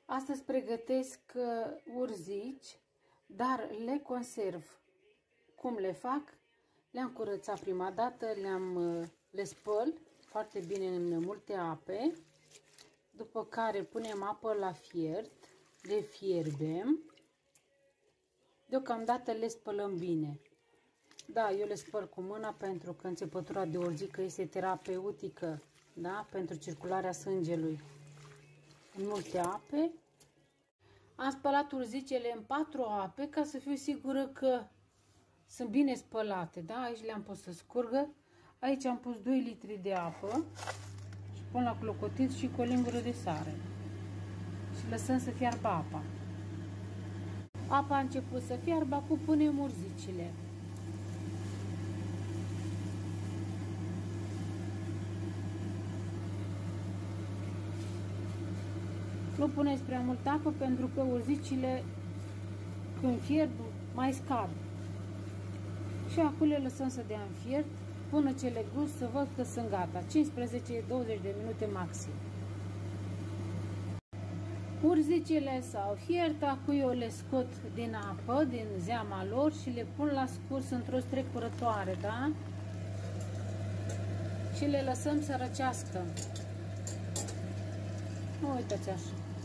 Astăzi pregătesc urzici, dar le conserv. Cum le fac? Le-am curățat prima dată, le spăl foarte bine în multe ape, după care punem apă la fiert, le fierbem, deocamdată le spălăm bine. Da, eu le spăl cu mâna pentru că înțepătura de urzică este terapeutică, da? Pentru circularea sângelui în multe ape. Am spălat urzicele în 4 ape ca să fiu sigură că sunt bine spălate, da? Aici le-am pus să scurgă. Aici am pus 2 litri de apă și pun la clocotit și cu o lingură de sare. Și lăsăm să fiarbă apa. Apa a început să fiarbă, acum punem urzicile. Nu puneți prea multă apă pentru că urzicile când fierb mai scad. Și acum le lăsăm să dea în fiert până ce le gust să văd că sunt gata. 15-20 de minute maxim. Urzicile s-au fiert, acum eu le scot din apă, din zeama lor și le pun la scurs într-o strecurătoare, da? Și le lăsăm să răcească. Nu uitați așa.